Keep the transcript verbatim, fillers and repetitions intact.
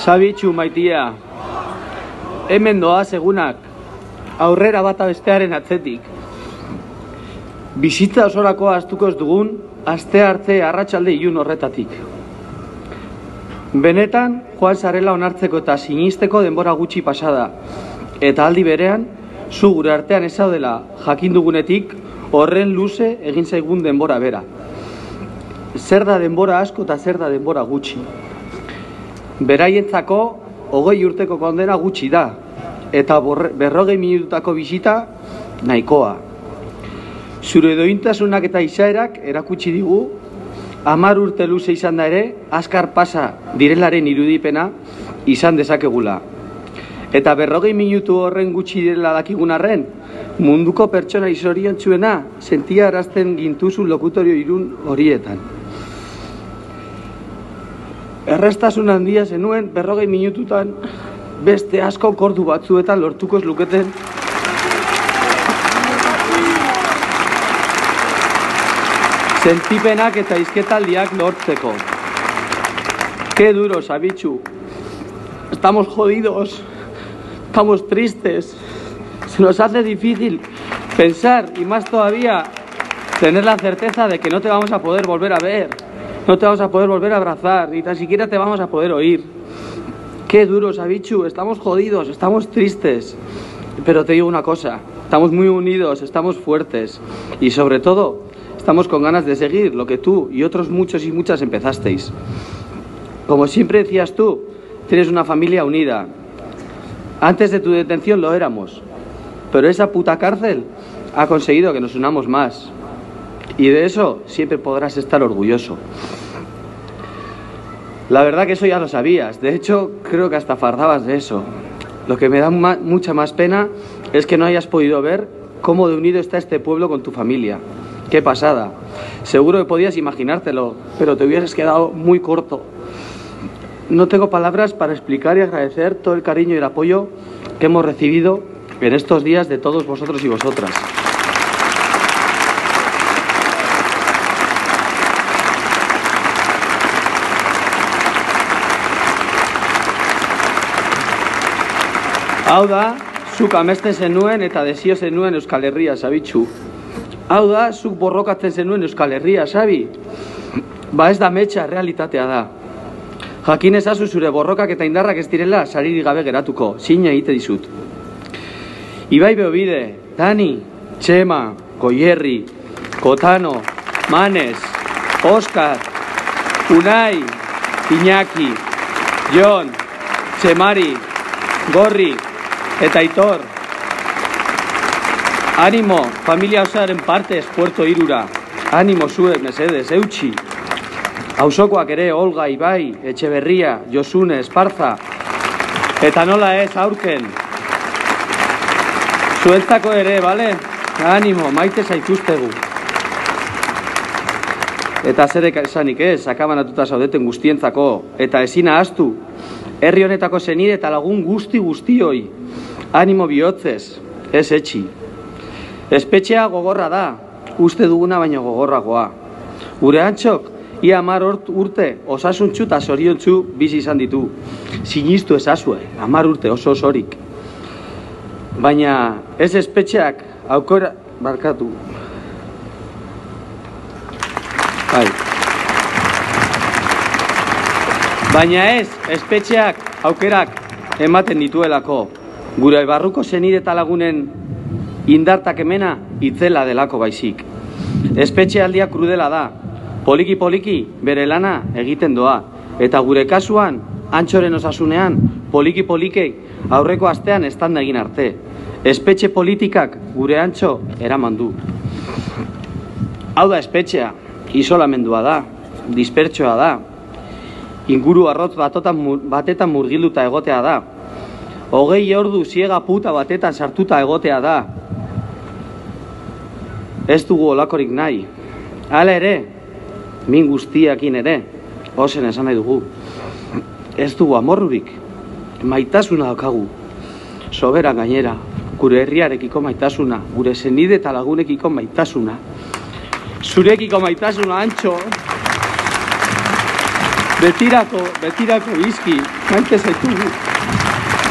Sabitxu maitia, hemen doa segunak, aurrera bata bestearen atzetik. Bizitza osorako astuko ez dugun, aste arte arratsalde ilun horretatik. Benetan, joan zarela onartzeko eta sinisteko denbora gutxi pasada, eta aldi berean, zu gure artean ez zaudela jakin dugunetik, horren luze egin zaigun denbora bera. Zer da denbora asko eta zer da denbora gutxi. Beraientzako hogei urteko kondena gutxi da, eta berrogei minututako bisita nahikoa. Zure dointasunak eta izaerak erakutsi digu, hamar urte luze izan da ere, azkar pasa direlaren irudipena izan dezakegula. Eta berrogei minutu horren gutxi direla dakigun arren, munduko pertsona zoriontsuena sentia arazten gintuzu lokutorio irun horietan. Errestasun handia zenuen berrogei minututan beste asko kordu batzuetan lortuko ez luketen sentipenak eta izketaldiak lortzeko. Qué duro, Sabitxu. Estamos jodidos, estamos tristes. Se nos hace difícil pensar y más todavía tener la certeza de que no te vamos a poder volver a ver, no te vamos a poder volver a abrazar, ni tan siquiera te vamos a poder oír. Qué duro, Sabitxu, estamos jodidos, estamos tristes. Pero te digo una cosa, estamos muy unidos, estamos fuertes y sobre todo estamos con ganas de seguir lo que tú y otros muchos y muchas empezasteis. Como siempre decías tú, tienes una familia unida. Antes de tu detención lo éramos, pero esa puta cárcel ha conseguido que nos unamos más. Y de eso siempre podrás estar orgulloso. La verdad que eso ya lo sabías. De hecho, creo que hasta fardabas de eso. Lo que me da ma- mucha más pena es que no hayas podido ver cómo de unido está este pueblo con tu familia. ¡Qué pasada! Seguro que podías imaginártelo, pero te hubieras quedado muy corto. No tengo palabras para explicar y agradecer todo el cariño y el apoyo que hemos recibido en estos días de todos vosotros y vosotras. Hau da, zuk amesten zenuen eta desio zenuen Euskal Herria, Sabitxu. Hau da, zuk borrokatzen zenuen Euskal Herria, Sabi. Ba ez da metxa, realitatea da. Jakin ezazu zure borrokak eta indarrak ez direla saririk gabe geratuko, zina egite dizut. Ibai Beobide, Dani, Txema, Goierri, Kotano, Manes, Oskar, Unai, Iñaki, Jon, Txemari, Gorri, eta Aitor. Animo, familia osoaren partez Puerto Irura. Animo zuek, mesedez, eutxi. Auzokoak ere, Olga, Ibai, Etxeberria, Josune, Esparza. Eta nola ez, aurken. Zuentzako ere, bale? Animo, maite zaituztegu. Eta zerek esanik ez, akabanatuta zaudeten guztientzako. Eta ezin ahaztu. Herri honetako zenide eta lagun guzti guztioi. Animo bihotzez, ez etxi. Espetxea gogorra da, uste duguna baino gogorragoa. Gure antxok, ia hamar urte osasuntxu eta zoriontxu bizi izan ditu. Sinistu ezazue, hamar urte oso osorik. Baina ez espetxeak aukera... Barkatu. Bai. Baina ez, espetxeak aukerak ematen dituelako. Gure barruko zenide eta lagunen indartak emena itzela delako baizik. Espetxe aldia krudela da. Poliki-poliki bere lana egiten doa. Eta gure kasuan, antxoren osasunean, poliki-polikei aurreko astean estanda egin arte. Espetxe politikak gure antxo eraman du. Hau da espetxea, isolamendua da, dispertsoa da. Inguru arrotz batetan murgilduta egotea da. Hogei ordu ziega puta batetan sartuta egotea da. Ez dugu olakorik nahi. Hala ere, min guztiakin ere, ozen esan nahi dugu. Ez dugu amorrurik, maitasuna daukagu. Sobera gainera, gure herriarekiko maitasuna, gure zenide eta lagunekiko maitasuna. Zurekiko maitasuna, Antxo. Betirako, betirako bizki, maite zaitugu.